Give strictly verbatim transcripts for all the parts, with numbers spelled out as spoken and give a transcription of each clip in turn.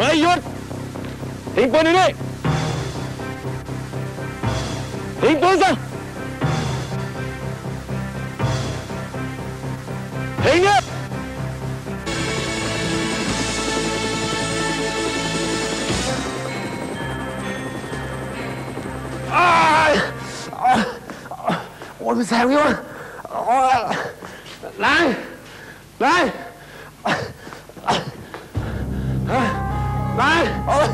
ฮ้ยหยุดทิ้งปืนนี่ทิ้งปืนซะทิ้งเนี่ยโอ้ยมันแสบอยู่นายนายนายโอ้ย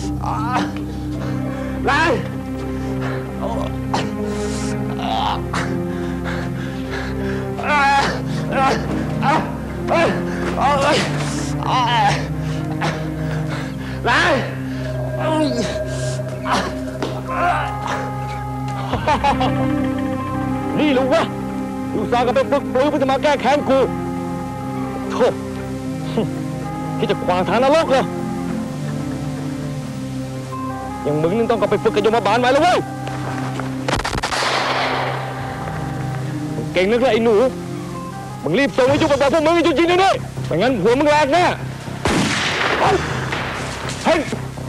นายนายนี่ลุงวะลูกสาวก็ไปฝึกปลือเพื่อจะมาแก้แค้นกูโธ่ที่จะขวางทางนรกเหรออย่างมึงนึงต้องก็ไปฝึกกับโยมบาลไว้แล้วเว้ยเก่งนักเลยไอ้หนูมึงรีบส่งไอ้จุกไปบอกพวกมึงไอ้จุกจริงเลยด้วยไม่งั้นหัวมึงแหลกแน่เฮ้ยเฮ้ย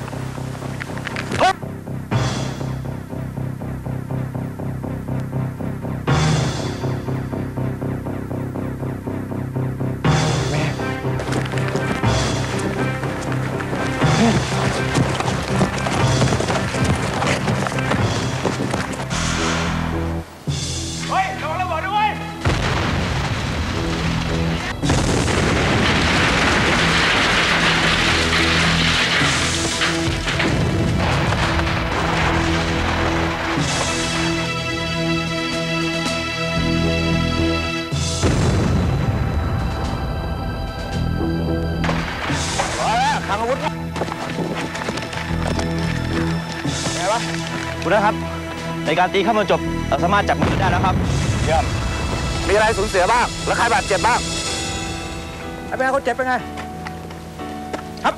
คุณนะครับในการตีข้ามจนจบเราสามารถจับมือได้แล้วครับเยี่ยมมีอะไรสูญเสียบ้างและใครบาดเจ็บบ้างไอ้เป็นไงเขาเจ็บเป็นไงครับ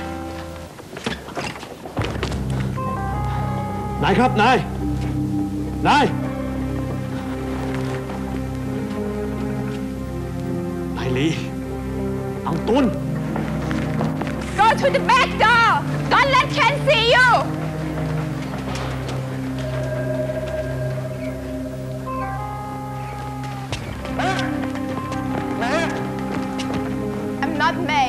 นายครับนายนายนายลีอังตุน Go to the back door don't let Ken see you I'm not May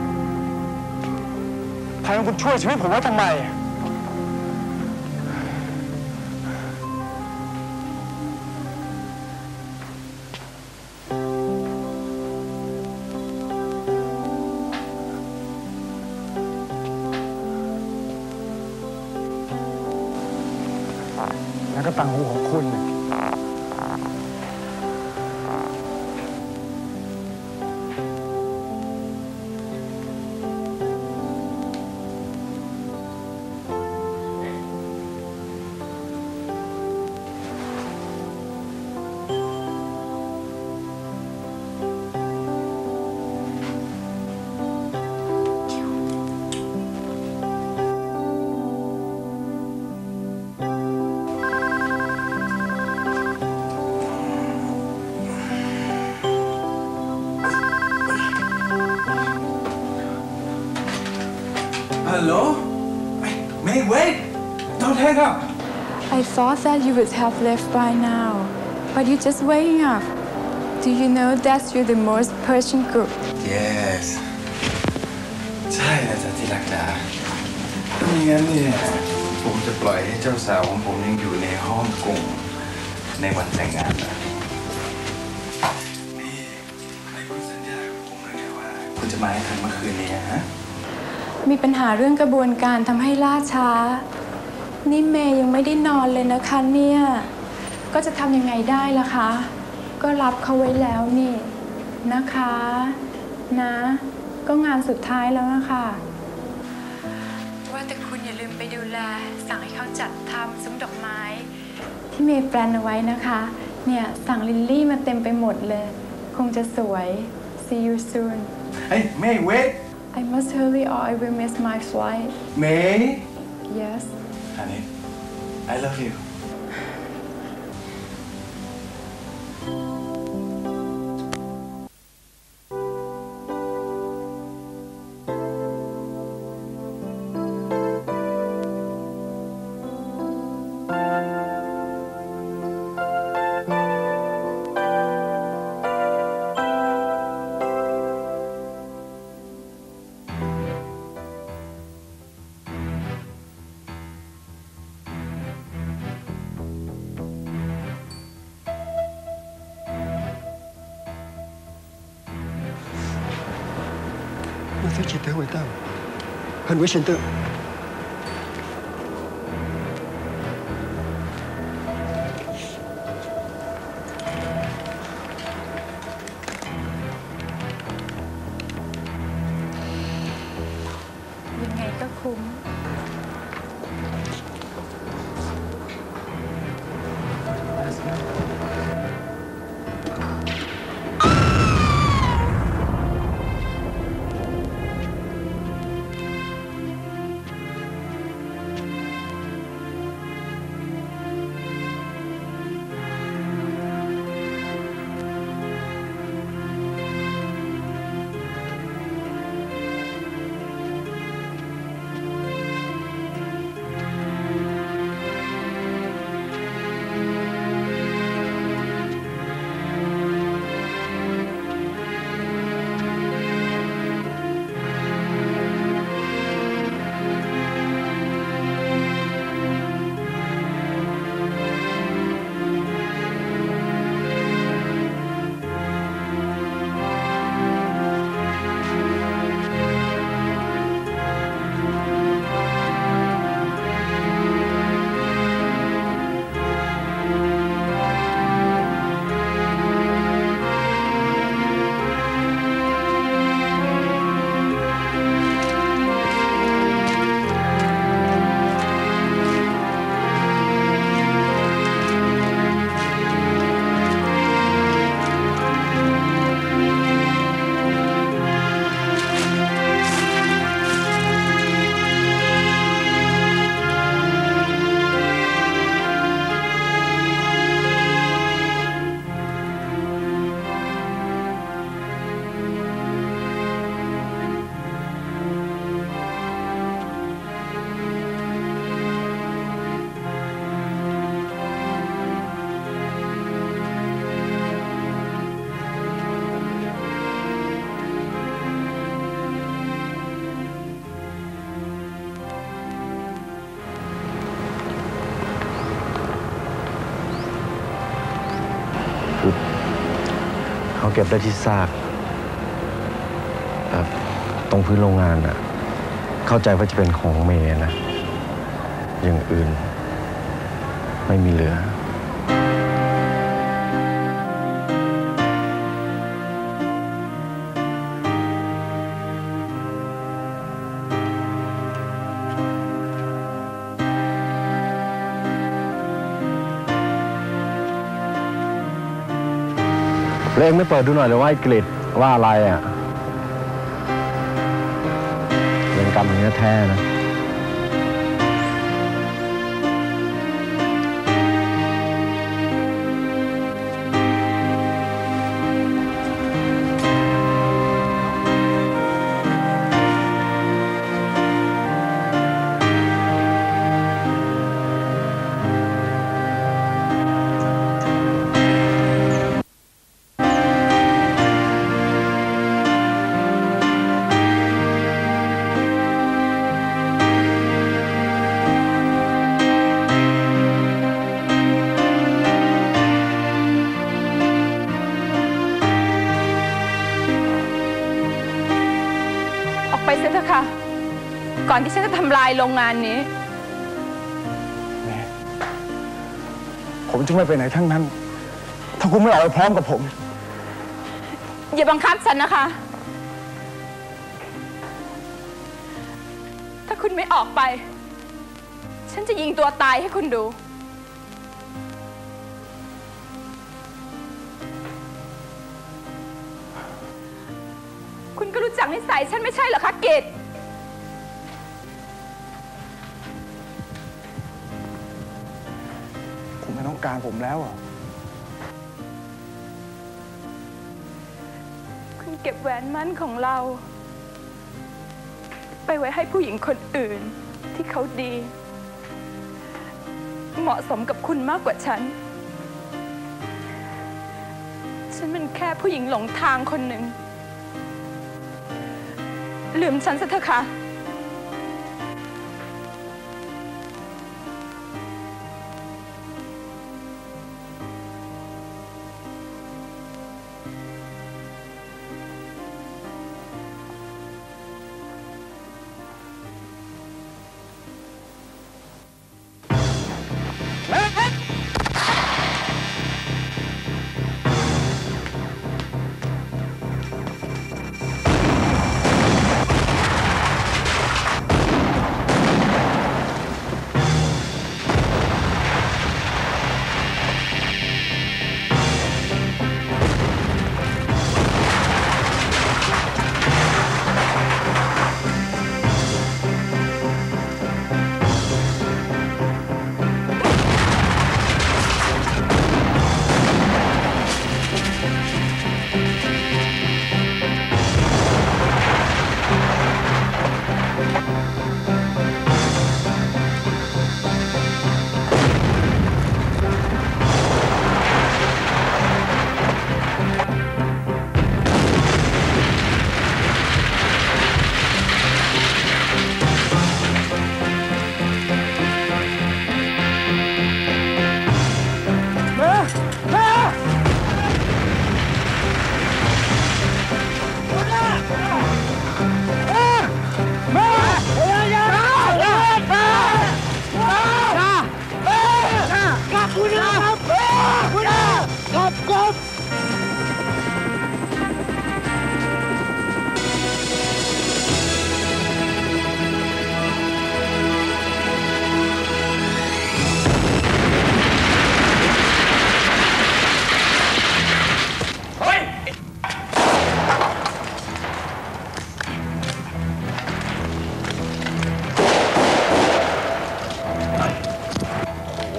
ทางคุณช่วยชีวิตผมไว้ทำไมแล้วก็ต่างหูของคุณ Hello? May, wait! Don't hang up! I thought that you would have left by now, but you're just waking up. Do you know that you're the most Persian group? Yes. ใช่นะจ๊ะที่รักจ๋าถ้าไม่งั้นเนี่ยผมจะปล่อยให้เจ้าสาวของผมยังอยู่ในห้องกงในวันแต่งงานนะนี่ในคุณสัญญากับผมแล้วไงว่าคุณจะมาให้ทันเมื่อคืนนี้ฮะมีปัญหาเรื่องกระบวนการทำให้ล่าช้านี่เมย์ยังไม่ได้นอนเลยนะคะเนี่ยก็จะทำยังไงได้ล่ะคะก็รับเขาไว้แล้วนี่นะคะนะก็งานสุดท้ายแล้วนะคะว่าแต่คุณอย่าลืมไปดูแลสั่งให้เขาจัดทำซุ้มดอกไม้ที่เมย์แปลนเอาไว้นะคะเนี่ยสั่งลิลลี่มาเต็มไปหมดเลยคงจะสวย See you soon Hey May wait I must hurry or I will miss my flight. May? Yes. Honey, I love you. 我才记得回答，很危险的。 ยังไงก็คุ้มเขาเก็บได้ที่ซากแบบตรงพื้นโรงงานอะเข้าใจว่าจะเป็นของเมย์นะ อย่างอื่น ไม่มีเหลือ แล้วเองไม่เปิดดูหน่อยเลยว่าไอ้กริดว่าอะไรอ่ะเรื่องกรรมอย่างนี้แท้นะไปเสียเถอะค่ะ ก่อนที่ฉันจะทำลายโรงงานนี้แม่ผมจะไม่ไปไหนทั้งนั้น ถ้าคุณไม่ออกไปพร้อมกับผมอย่าบังคับฉันนะคะ ถ้าคุณไม่ออกไป ฉันจะยิงตัวตายให้คุณดู คุณก็รู้จักนิสัยฉันไม่ใช่เหรอคะเกดคุณไม่ต้องการผมแล้วอ่ะคุณเก็บแหวนมั่นของเรา ไปไว้ให้ผู้หญิงคนอื่นที่เขาดี เหมาะสมกับคุณมากกว่าฉัน ฉันเป็นแค่ผู้หญิงหลงทางคนหนึ่งลืมฉันซะเถอะค่ะ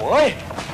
เอ้ย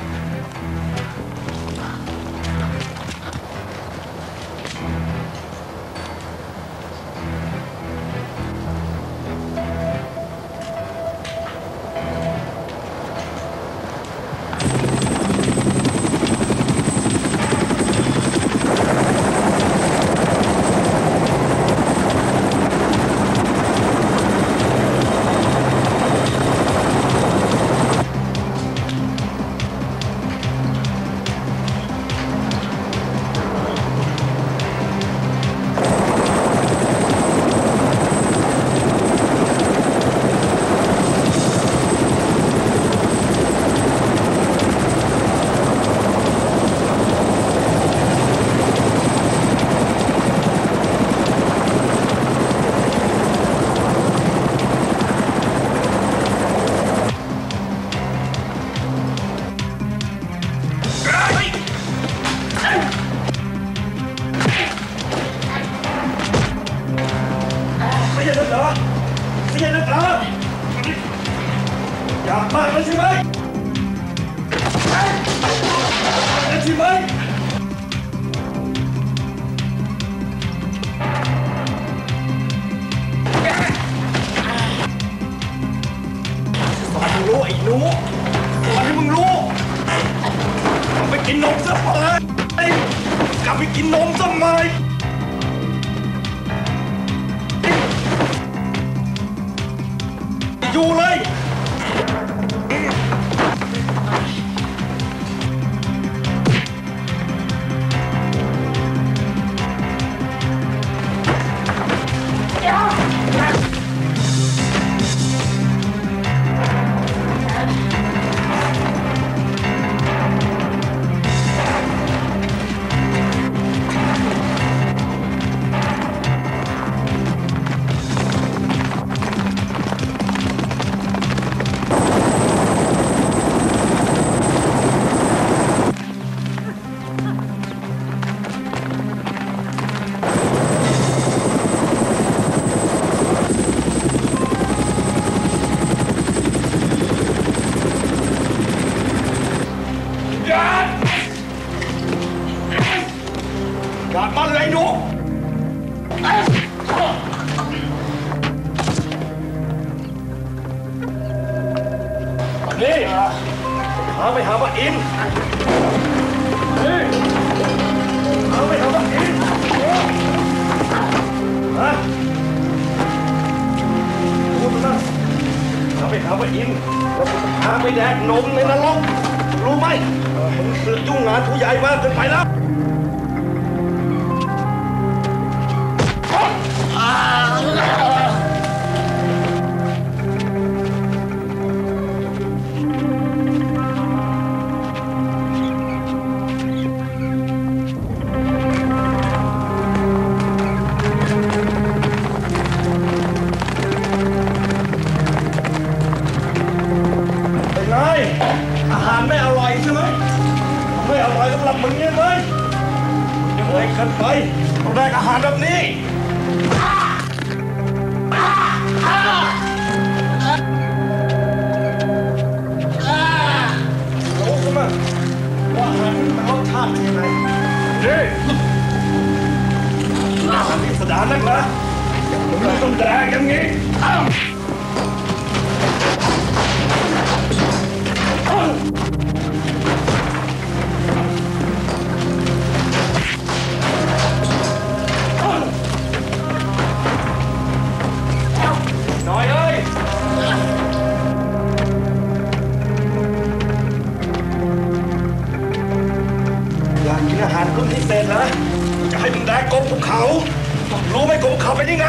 ไม่ใช่นักเหรอไม่ใช่นักเหรออยากมากแล้วใช่ไหมแล้วใช่ไหมสอนให้มึงรู้ไอ้หนูสอนให้มึงรู้กลับไปกินนมซะไปกลับไปกินนมซะไหมอยู่เลยกลับมาเลยหนูวันนี้หาไปหาว่าอินนี่หาไปหาว่าอินฮะพูดนะหาไปหาว่าอินแล้วผมหาไปแดกนมในนรกรู้ไหมผมเสือกยุ่งงานผู้ใหญ่มากเกินไปแล้วอาหารไม่อร่อยใช่ไหมไม่อร่อยสำหรับมึงเนี่ยไหมยังไงกันไปต้องได้อาหารแบบนี้รู้ใช่ไหมว่าอาหารมันรสชาติเป็นยังไงนี่อาหารพิสดารนักนะมึงไม่ต้องแดกอย่างนี้น้อยเอ้ยอยากกินอาหารรุ่นพิเศษนะจะให้มึงแดกกบภูเขารู้ไหมกบภูเขาเป็นยังไง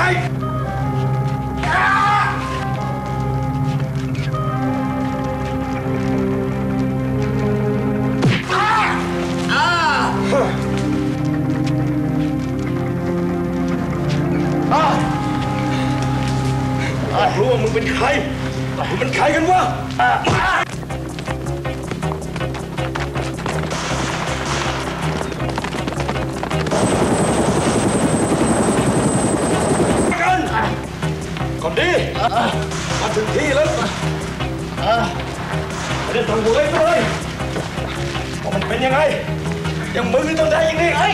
รู้ว่ามึงเป็นใครมึงเป็นใครกันวะกันก่อนดีมาถึงที่แล้วไม่ได้ทำหัวเลยมันเป็นยังไงยังมึงต้องได้ยังไงไอ้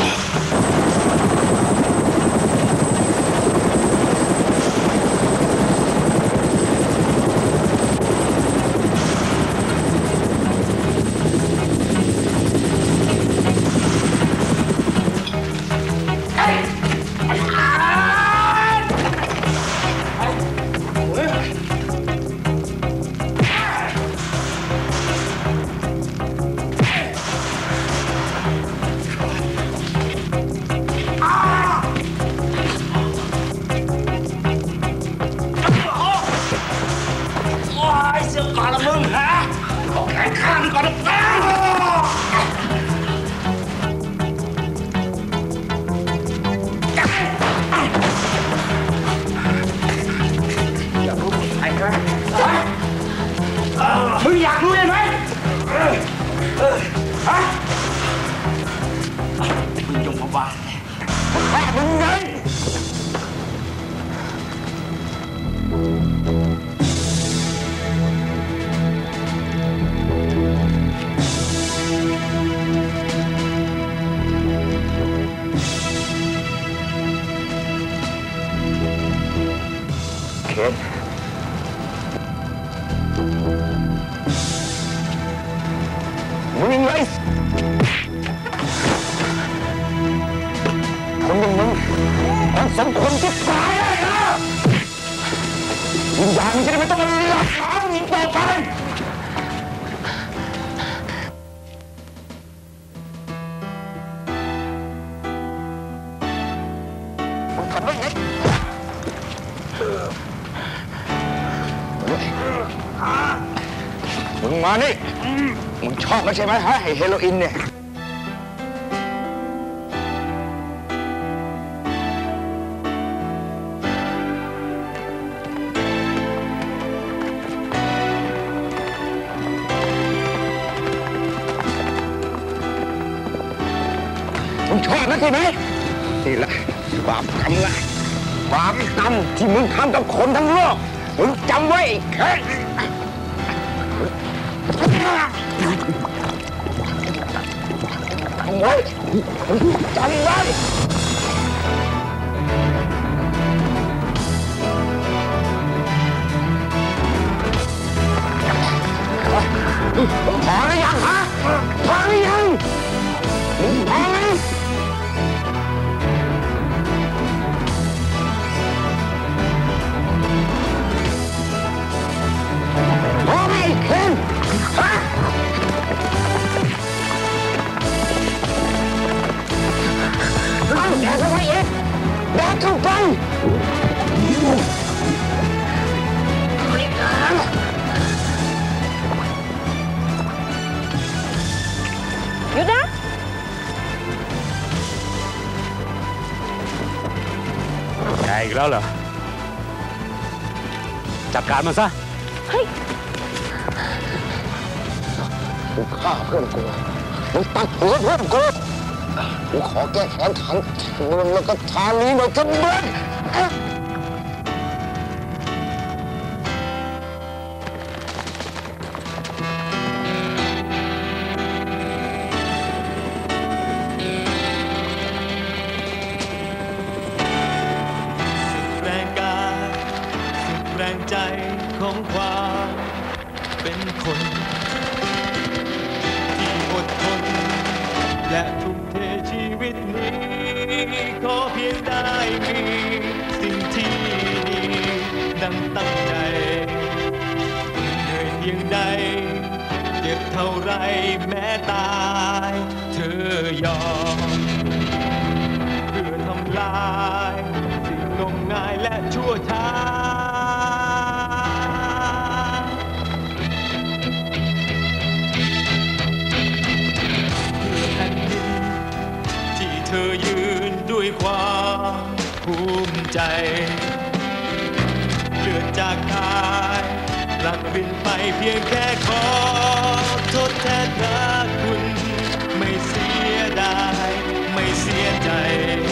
มึงอยากรู้ใช่ไหมฮะมึงจงมาบ้าแม่มึงไงเคนมึงไงคนอย่างมึงมันสมควรที่ตายเลยนะวิญญาณมึงจะได้ไม่ต้องมาหลับหามึงต่อไปมึงทำได้ไงมึงมานี่มึงชอบแล้วใช่ไหมฮะไอ้เฮโรอีนเนี่ยมึงชอบนะใช่ไหมนี่แหละบาปกรรมนะบาปกรรมที่มึงทำกับคนทั้งโลกมึงจำไว้แค่จำไว้จำไว้พอหรือยังฮะพอหรือยังมึงพอไหมพอไหมเคนฮะเอาแดกเข้าไปอีกแดกเข้าไปหยุดนะแกอีกแล้วเหรอ จัดการมันซะเฮ้ยมึงฆ่าเพื่อนกูมึงตัดหัวเพื่อนกูกูขอแก้แค้นทั้งมึงแล้วก็ทานี้หน่อยทั้งเมืองแรงกายสุดแรงใจของความเป็นคนที่อดทนและทุ่มเทชีวิตนี้ขอเพียงได้มีสิ่งที่ดีดังตั้งใจเหนื่อยเพียงใดเจ็บเท่าไรแม้ตายเธอยอมเพื่อทำลายสิ่งงมงายและชั่วช้าเพื่อแผ่นดินที่เธอยืนด้วยความภูมิใจเลือดจากกายรักบินไปเพียงแค่ขอทดแทนพระคุณไม่เสียดายไม่เสียใจ